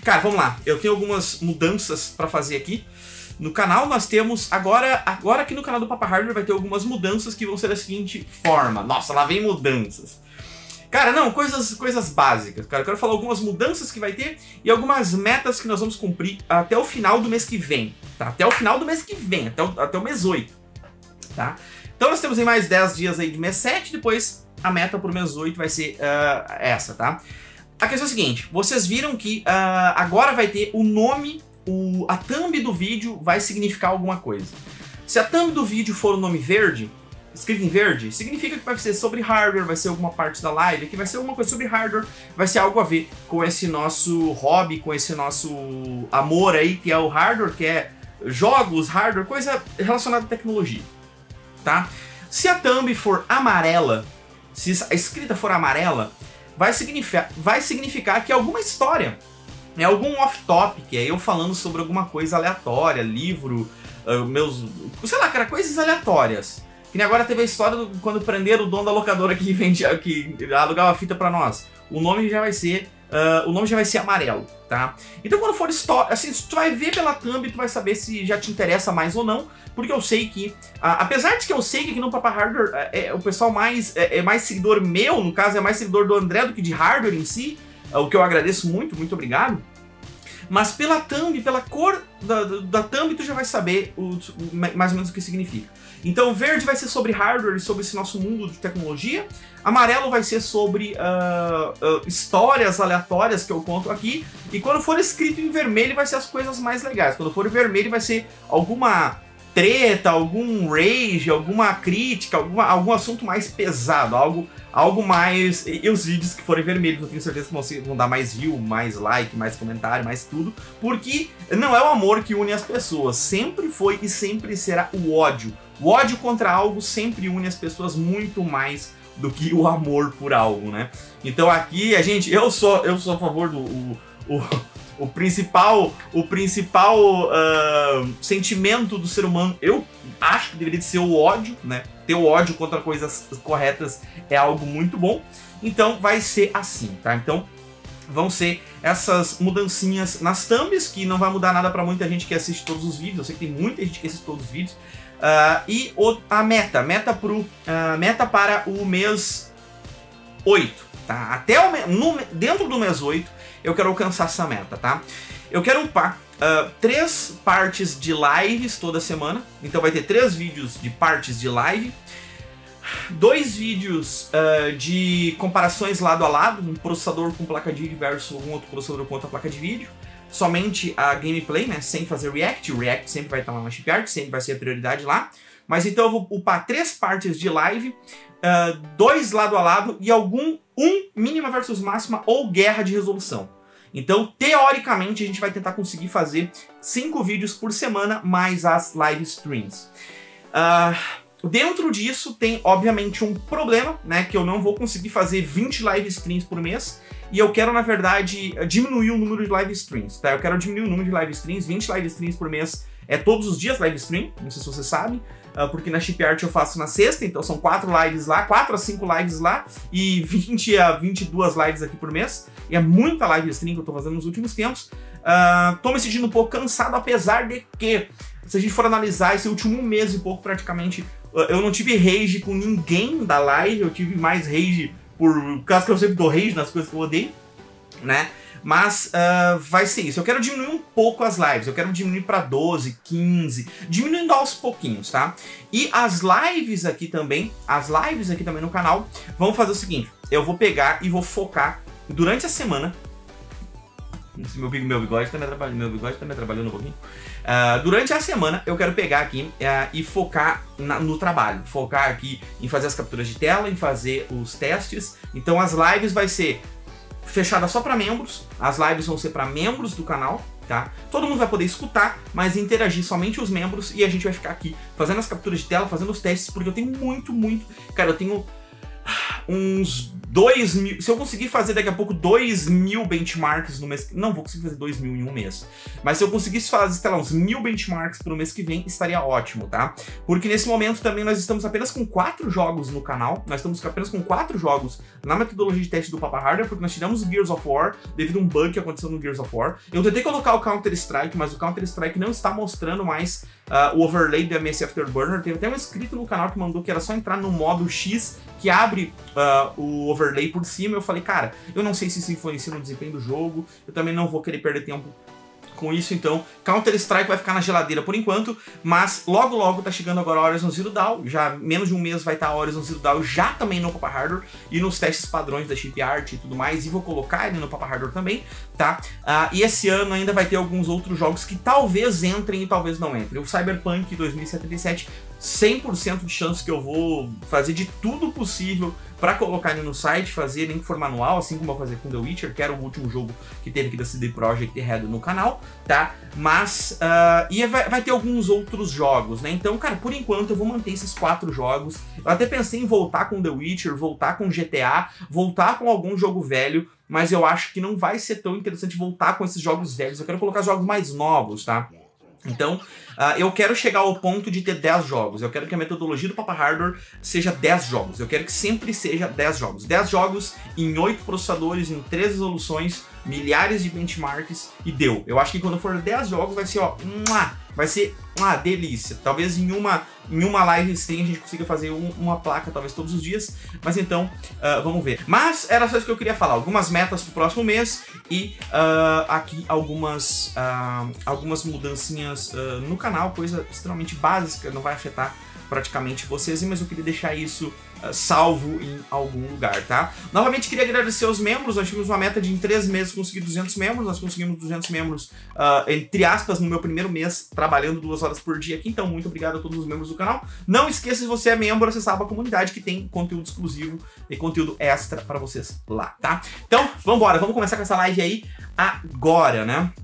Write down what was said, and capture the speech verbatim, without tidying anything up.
Cara, vamos lá. Eu tenho algumas mudanças pra fazer aqui. No canal nós temos, agora, agora aqui no canal do Papa Hardware vai ter algumas mudanças que vão ser da seguinte forma. Nossa, lá vem mudanças. Cara, não, coisas, coisas básicas, cara. Eu quero falar algumas mudanças que vai ter e algumas metas que nós vamos cumprir até o final do mês que vem, tá? Até o final do mês que vem, até o, até o mês oito, tá? Então nós temos aí mais dez dias aí de mês sete, depois a meta pro mês oito vai ser uh, essa, tá? A questão é a seguinte, vocês viram que uh, agora vai ter o nome, o, a thumb do vídeo vai significar alguma coisa. Se a thumb do vídeo for o nome verde, escrito em verde, significa que vai ser sobre hardware, vai ser alguma parte da live, que vai ser alguma coisa sobre hardware, vai ser algo a ver com esse nosso hobby, com esse nosso amor aí, que é o hardware, que é jogos, hardware, coisa relacionada à tecnologia, tá? Se a thumb for amarela, se a escrita for amarela, vai significar, vai significar que é alguma história, é algum off-topic, é eu falando sobre alguma coisa aleatória, livro, uh, meus, sei lá, cara, coisas aleatórias. Que nem agora teve a história do, quando prenderam o dono da locadora que vendia, que alugava fita pra nós. O nome já vai ser, uh, o nome já vai ser amarelo, tá? Então quando for história, assim, tu vai ver pela thumb, tu vai saber se já te interessa mais ou não, porque eu sei que, uh, apesar de que eu sei que aqui no Papa Hardware é, é o pessoal mais, é, é mais seguidor meu, no caso é mais seguidor do André do que de hardware em si, uh, o que eu agradeço muito, muito obrigado. Mas pela thumb, pela cor da, da thumb, tu já vai saber o, o, mais ou menos o que significa. Então verde vai ser sobre hardware, sobre esse nosso mundo de tecnologia. Amarelo vai ser sobre uh, uh, histórias aleatórias que eu conto aqui. E quando for escrito em vermelho vai ser as coisas mais legais. Quando for em vermelho vai ser alguma treta, algum rage, alguma crítica, alguma, algum assunto mais pesado, algo, algo mais... E os vídeos que forem vermelhos eu tenho certeza que vão, ser, vão dar mais view, mais like, mais comentário, mais tudo. Porque não é o amor que une as pessoas, sempre foi e sempre será o ódio. O ódio contra algo sempre une as pessoas muito mais do que o amor por algo, né? Então aqui, a gente, eu sou, eu sou a favor do... O, o, o principal, o principal uh, sentimento do ser humano, eu acho que deveria ser o ódio, né? Ter o ódio contra coisas corretas é algo muito bom. Então vai ser assim, tá? Então vão ser essas mudancinhas nas thumbs, que não vai mudar nada pra muita gente que assiste todos os vídeos. Eu sei que tem muita gente que assiste todos os vídeos. Uh, e o, a meta, meta, pro, uh, meta para o mês oito, tá? Até o me, no, dentro do mês oito eu quero alcançar essa meta, tá? Eu quero upar uh, três partes de lives toda semana, então vai ter três vídeos de partes de live, dois vídeos uh, de comparações lado a lado, um processador com placa de vídeo versus um outro processador com outra placa de vídeo. Somente a gameplay, né, sem fazer react, o react sempre vai estar lá na ShipYard, sempre vai ser a prioridade lá. Mas então eu vou upar três partes de live, uh, dois lado a lado e algum, um mínima versus máxima ou guerra de resolução. Então, teoricamente, a gente vai tentar conseguir fazer cinco vídeos por semana, mais as live streams. Uh, dentro disso tem, obviamente, um problema, né, que eu não vou conseguir fazer vinte live streams por mês. E eu quero, na verdade, diminuir o número de live streams, tá? Eu quero diminuir o número de live streams, vinte live streams por mês é todos os dias live stream, não sei se você sabe, uh, porque na ShipYard eu faço na sexta, então são quatro lives lá, quatro a cinco lives lá, e vinte a vinte e duas lives aqui por mês, e é muita live stream que eu tô fazendo nos últimos tempos. Uh, tô me sentindo um pouco cansado, apesar de que, se a gente for analisar esse último mês e pouco praticamente, uh, eu não tive rage com ninguém da live, eu tive mais rage por causa que eu sempre dou rage nas coisas que eu odeio, né? Mas uh, vai ser isso. Eu quero diminuir um pouco as lives. Eu quero diminuir para doze, quinze, diminuindo aos pouquinhos, tá? E as lives aqui também, as lives aqui também no canal, vão fazer o seguinte. Eu vou pegar e vou focar durante a semana. Meu, meu bigode tá me atrapalhando, meu bigode tá me atrapalhando um pouquinho. Uh, durante a semana eu quero pegar aqui uh, e focar na, no trabalho. Focar aqui em fazer as capturas de tela, em fazer os testes. Então as lives vai ser fechada só para membros. As lives vão ser para membros do canal, tá? Todo mundo vai poder escutar, mas interagir somente os membros. E a gente vai ficar aqui fazendo as capturas de tela, fazendo os testes, porque eu tenho muito, muito... Cara, eu tenho uns dois mil, se eu conseguir fazer daqui a pouco dois mil benchmarks no mês, não vou conseguir fazer dois mil em um mês, mas se eu conseguisse fazer, sei lá, uns mil benchmarks pro mês que vem, estaria ótimo, tá? Porque nesse momento também nós estamos apenas com quatro jogos no canal, nós estamos apenas com quatro jogos na metodologia de teste do Papa Hardware, porque nós tiramos o Gears of War devido a um bug que aconteceu no Gears of War. Eu tentei colocar o Counter-Strike, mas o Counter-Strike não está mostrando mais uh, o overlay do M S Afterburner. Teve até um inscrito no canal que mandou que era só entrar no modo X, que abre uh, o overlay por cima. Eu falei, cara, eu não sei se isso influencia no desempenho do jogo, eu também não vou querer perder tempo com isso, então Counter-Strike vai ficar na geladeira por enquanto, mas logo logo tá chegando agora a Horizon Zero Dawn, já menos de um mês vai estar a Horizon Zero Dawn já também no Papa Hardware e nos testes padrões da chip art e tudo mais, e vou colocar ele no Papa Hardware também, tá? Uh, e esse ano ainda vai ter alguns outros jogos que talvez entrem e talvez não entrem. O Cyberpunk dois mil e setenta e sete, cem por cento de chance que eu vou fazer de tudo possível para colocar ele no site, fazer nem que for manual, assim como eu vou fazer com The Witcher, que era o último jogo que teve aqui da C D Projekt Red no canal, tá? Mas, uh, e vai, vai ter alguns outros jogos, né? Então, cara, por enquanto eu vou manter esses quatro jogos. Eu até pensei em voltar com The Witcher, voltar com G T A, voltar com algum jogo velho, mas eu acho que não vai ser tão interessante voltar com esses jogos velhos. Eu quero colocar jogos mais novos, tá? Então, uh, eu quero chegar ao ponto de ter dez jogos. Eu quero que a metodologia do Papa Hardware seja dez jogos. Eu quero que sempre seja dez jogos. dez jogos em oito processadores, em três resoluções, milhares de benchmarks e deu. Eu acho que quando for dez jogos vai ser, ó, vai ser uma delícia. Talvez em uma, em uma live stream a gente consiga fazer um, uma placa, talvez todos os dias. Mas então, uh, vamos ver. Mas era só isso que eu queria falar. Algumas metas pro próximo mês e uh, aqui algumas, uh, algumas mudancinhas uh, no canal. Coisa extremamente básica, não vai afetar praticamente vocês, mas eu queria deixar isso uh, salvo em algum lugar, tá? Novamente queria agradecer aos membros. Nós tivemos uma meta de em três meses conseguir duzentos membros. Nós conseguimos duzentos membros, uh, entre aspas, no meu primeiro mês, trabalhando duas horas por dia aqui. Então, muito obrigado a todos os membros do canal. Não esqueça, se você é membro, acessar a comunidade que tem conteúdo exclusivo e conteúdo extra para vocês lá, tá? Então, vamos embora. Vamos começar com essa live aí agora, né?